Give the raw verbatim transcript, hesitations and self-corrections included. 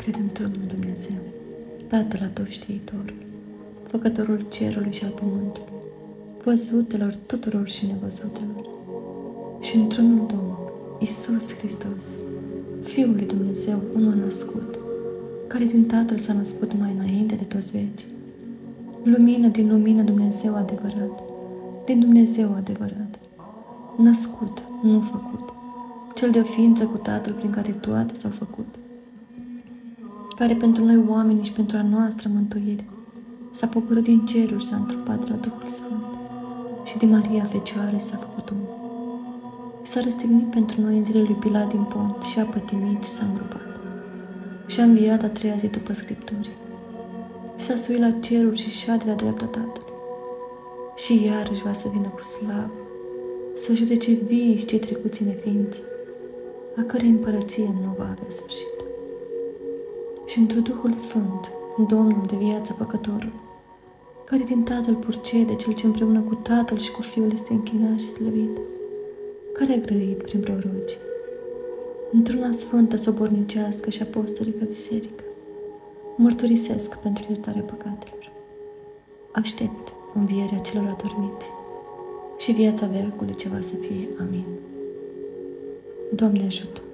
Cred într-unul Dumnezeu, Tatăl Atovștiitor, Făcătorul cerului și al pământului, văzutelor tuturor și nevăzutelor, și într-unul Domn, Iisus Hristos, Fiul lui Dumnezeu, unul născut, care din Tatăl s-a născut mai înainte de toți veci, lumină din lumină, Dumnezeu adevărat, din Dumnezeu adevărat, născut, nu făcut, cel de o ființă cu Tatăl prin care toate s-au făcut, care pentru noi oameni și pentru a noastră mântuire s-a pogorât din ceruri, s-a întrupat la Duhul Sfânt și din Maria Fecioară s-a făcut om. S-a răstignit pentru noi în zilele lui Pilat din Pont și a pătimit și s-a îngropat. Și a înviat a treia zi după Scripturi. Și s-a suit la ceruri și șade la dreapta Tatălui. Și iarăși va să vină cu slavă, să judece vii și cei trecuți în neființă, a cărei împărăție nu va avea sfârșit. Și într Duhul Sfânt, Domnul de viață Făcătorul, care din Tatăl purcede, cel ce împreună cu Tatăl și cu Fiul este închinat și slăvit, care a grăit prin proroci, într-una sfântă, sobornicească și apostolică biserică, mărturisesc pentru iertarea păcatelor. Aștept învierea celor adormiți și viața veacului ce va să fie. Amin. Doamne ajută!